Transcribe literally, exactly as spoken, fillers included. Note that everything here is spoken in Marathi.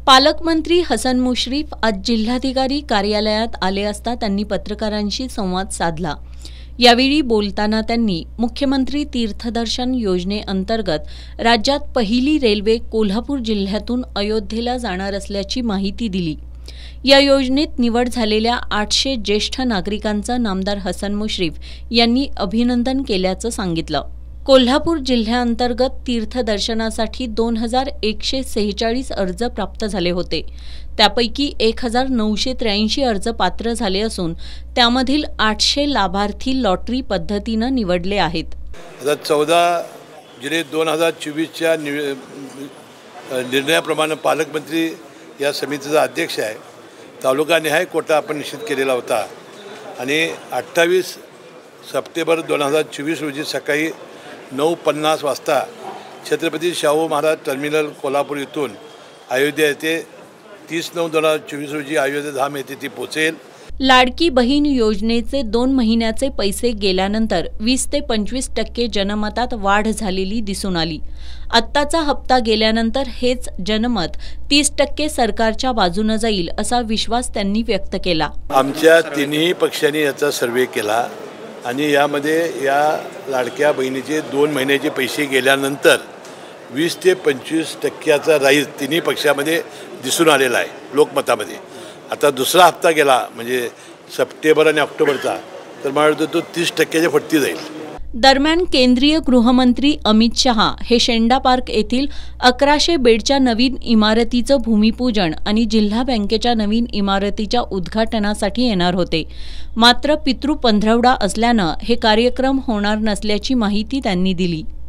पालकमंत्री हसन मुश्रीफ आज जिल्हाधिकारी कार्यालयात आले असता त्यांनी पत्रकारांशी संवाद साधला। यावेळी बोलताना त्यांनी मुख्यमंत्री तीर्थदर्शन योजनेअंतर्गत राज्यात पहिली रेल्वे कोल्हापूर जिल्ह्यातून अयोध्येला जाणार असल्याची माहिती दिली। या योजनेत निवड झालेल्या आठशे ज्येष्ठ नागरिकांचं नामदार हसन मुश्रीफ यांनी अभिनंदन केल्याचं सांगितलं। कोल्हापूर जिल्ह्याअंतर्गत तीर्थदर्शनासाठी दोन हजार एकशे सेहेचाळीस अर्ज प्राप्त झाले होते। त्यापैकी एक हजार नऊशे त्र्याऐंशी अर्ज पात्र झाले असून त्यामधील आठशे लाभार्थी लॉटरी पद्धतीनं निवडले आहेत। आता चौदा जुलै दोन हजार चोवीसच्या निर्णयाप्रमाणे पालकमंत्री या समितीचा अध्यक्ष आहे। तालुकानिहाय कोटा आपण निश्चित केलेला होता आणि अठ्ठावीस सप्टेंबर दोन हजार चोवीस रोजी सकाळी नऊ पन्नास वाजता छत्रपती शाहू महाराज टर्मिनल कोल्हापूर इथून अयोध्या येथे तीस नऊ दोन हजार चोवीस रोजी अयोध्या धाम येथे ती पोहोचेल। लाडकी बहीण योजनेचे दोन महिन्याचे पैसे गेल्यानंतर वीस ते पंचवीस टक्के जनमतात वाढ झालेली दिसून आली। आत्ताचा हप्ता गेल्यानंतर हेच जनमत तीस टक्के सरकारच्या बाजूने जाईल असा विश्वास त्यांनी व्यक्त केला। आमच्या तिन्ही पक्षांनी याचा सर्वे केला आणि यामध्ये या लाडक्या बहिणीचे दोन महिन्याचे पैसे गेल्यानंतर वीस ते पंचवीस टक्क्याचा राईज तिन्ही पक्षामध्ये दिसून आलेला आहे लोकमतामध्ये। आता दुसरा हप्ता गेला म्हणजे सप्टेंबर आणि ऑक्टोबरचा, तर मला वाटतं तो तीस टक्क्याच्या फटती जाईल। दरम्यान केंद्रीय गृहमंत्री अमित शहा हे शेंडा पार्क येथील अकराशे बेडच्या नवीन इमारतीचं भूमिपूजन आणि जिल्हा बँकेच्या नवीन इमारतीच्या उद्घाटनासाठी येणार होते। मात्र पितृ पंधरवडा असल्यानं हे कार्यक्रम होणार नसल्याची माहिती त्यांनी दिली।